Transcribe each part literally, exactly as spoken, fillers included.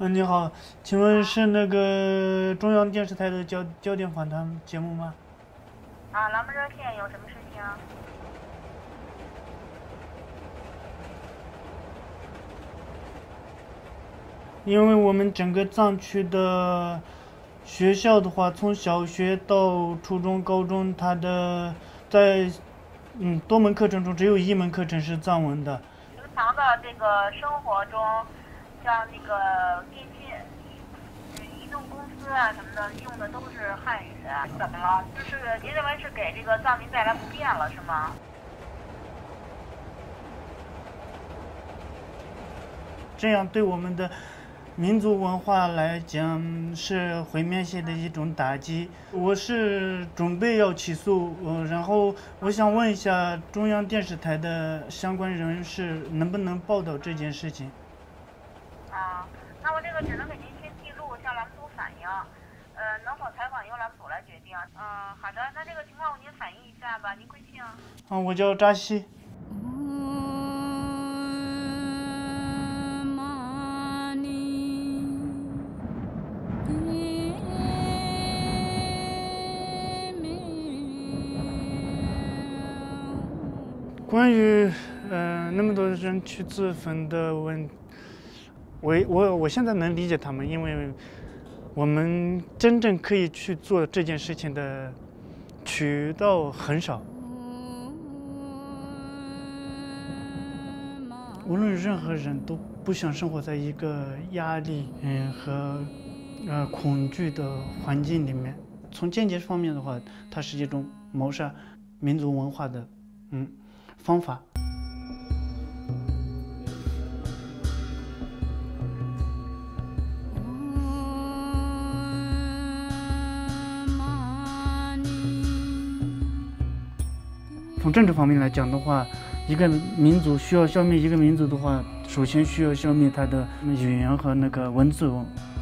嗯，你好，请问是那个中央电视台的焦焦点访谈节目吗？ 啊，栏目热线有什么事情啊？ 因为我们整个藏区的学校的话，从小学到初中、高中，它的在嗯多门课程中只有一门课程是藏文的。 平常的这个生活中，像那个电信、移动公司啊什么的，用的都是汉语啊。怎么了？就是您认为是给这个藏民带来不便了，是吗？ 这样对我们的民族文化来讲是毁灭性的一种打击。我是准备要起诉，呃，然后我想问一下中央电视台的相关人士能不能报道这件事情？ 啊，那我这个只能给您先记录，向栏目组反映，呃，能否采访由栏目组来决定。嗯，好的，那这个情况我您反映一下吧。您贵姓？ 啊，我叫扎西。关于呃那么多人去自焚的问，我我我现在能理解他们，因为我们真正可以去做这件事情的渠道很少。无论任何人都不想生活在一个压力嗯和呃恐惧的环境里面。从间接方面的话，它是一种谋杀民族文化的嗯。方法。从政治方面来讲的话，一个民族需要消灭一个民族的话，首先需要消灭它的语言和那个文字。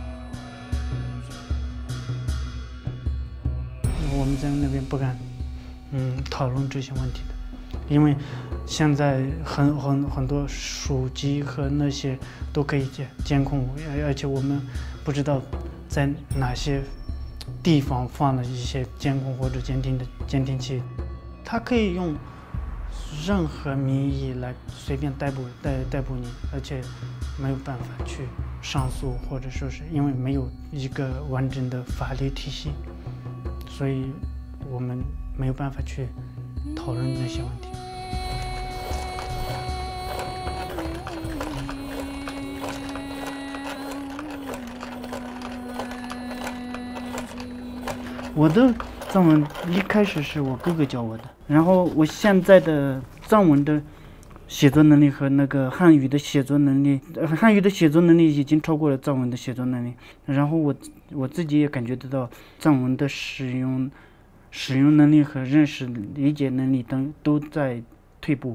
我们在那边不敢嗯讨论这些问题的。因为现在很很很多手机和那些都可以监监控，而且我们不知道在哪些地方放了一些监控或者监听的监听器，它可以用任何名义来随便逮捕逮逮捕你，而且没有办法去上诉，或者说是因为没有一个完整的法律体系，所以我们没有办法去讨论这些问题。我的藏文一开始是我哥哥教我的，然后我现在的藏文的写作能力和那个汉语的写作能力，呃、汉语的写作能力已经超过了藏文的写作能力。然后我我自己也感觉得到藏文的使用使用能力和认识理解能力等都在退步。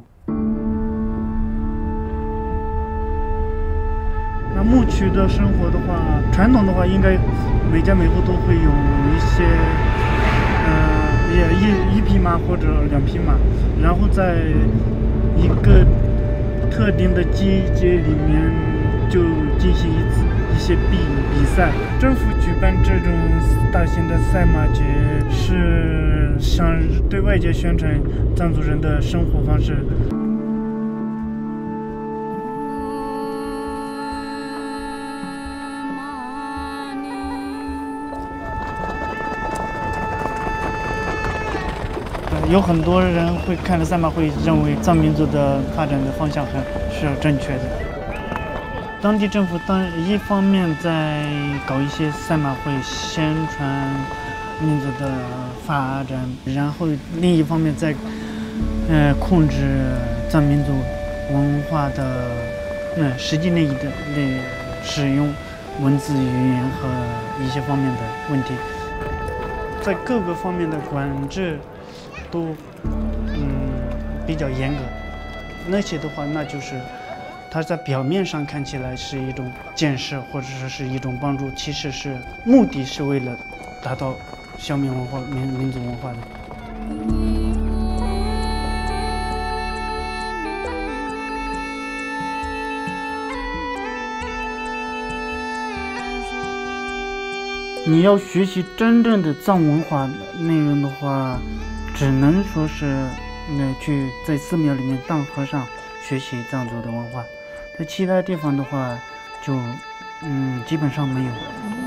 那牧区的生活的话，传统的话应该每家每户都会有一些呃也一一匹马或者两匹马，然后在一个特定的季节里面就进行一次一些比比赛。政府举办这种大型的赛马节是想对外界宣传藏族人的生活方式。有很多人会看了赛马会，认为藏民族的发展的方向很是正确的。当地政府当一方面在搞一些赛马会，宣传民族的发展，然后另一方面在呃控制藏民族文化的嗯实际内义的那使用文字语言和一些方面的问题，在各个方面的管制都嗯比较严格。那些的话，那就是它在表面上看起来是一种建设或者说是一种帮助，其实是目的是为了达到消灭文化民民族文化的。 你要学习真正的藏文化内容的话，只能说是，呃，去在寺庙里面当和尚学习藏族的文化，在其他地方的话，就，嗯，基本上没有。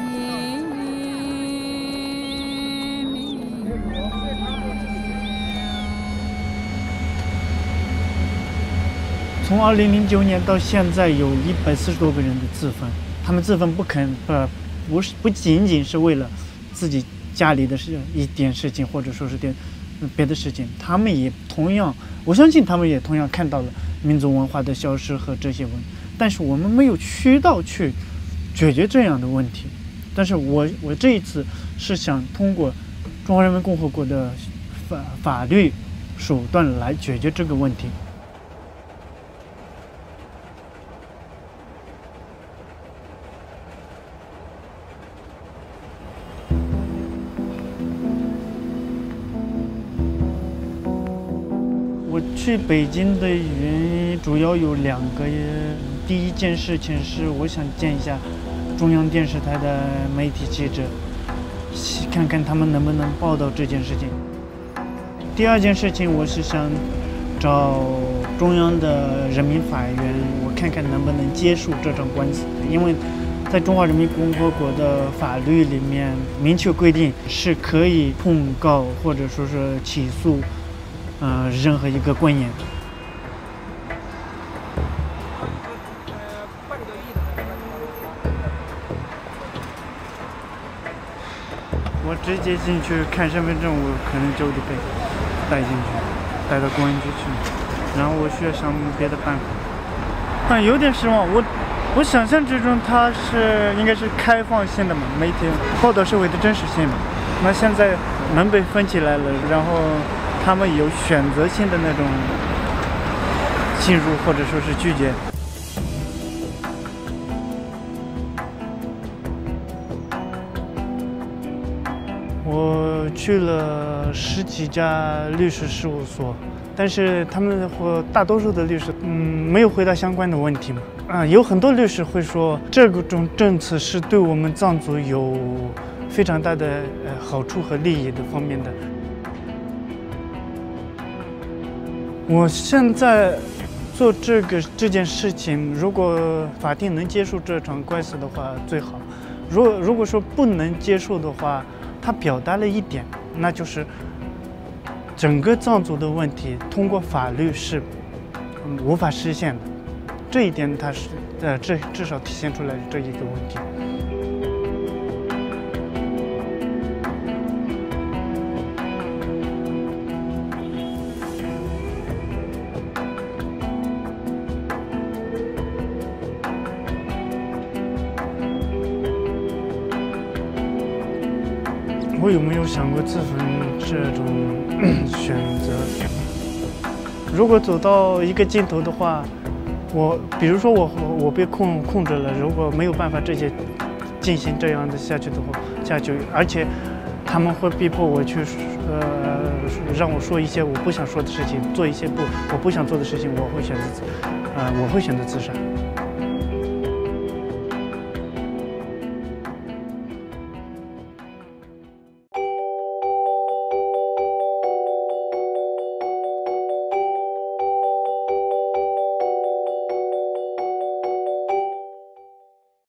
从二零零九年到现在，有一百四十多个人的自焚，他们自焚不肯不不是不仅仅是为了自己家里的事一点事情，或者说是点别的事情，他们也同样，我相信他们也同样看到了民族文化的消失和这些问题，但是我们没有渠道去解决这样的问题。但是我我这一次是想通过中华人民共和国的法法律手段来解决这个问题。我去北京的原因主要有两个，第一件事情是我想见一下中央电视台的媒体记者，看看他们能不能报道这件事情。第二件事情，我是想找中央的人民法院，我看看能不能结束这场官司，因为在中华人民共和国的法律里面明确规定是可以控告或者说是起诉。呃，任何一个官员，我直接进去看身份证，我可能就得被带进去，带到公安局去，然后我需要想别的办法。但有点失望，我我想象之中它是应该是开放性的嘛，媒体报道社会的真实性嘛，那现在门被封起来了，然后。他们有选择性的那种进入或者说是拒绝。我去了十几家律师事务所，但是他们或大多数的律师，嗯，没有回答相关的问题嘛。啊，有很多律师会说，这种政策是对我们藏族有非常大的呃好处和利益的方面的。我现在做这个这件事情，如果法庭能结束这场官司的话最好。如果如果说不能结束的话，他表达了一点，那就是整个藏族的问题通过法律是、嗯、无法实现的。这一点他是呃至至少体现出来这一个问题。我有没有想过自焚这种选择？如果走到一个尽头的话，我比如说我我被控控制了，如果没有办法这些进行这样的下去的话下去，而且他们会逼迫我去呃让我说一些我不想说的事情，做一些不我不想做的事情，我会选择呃我会选择自杀。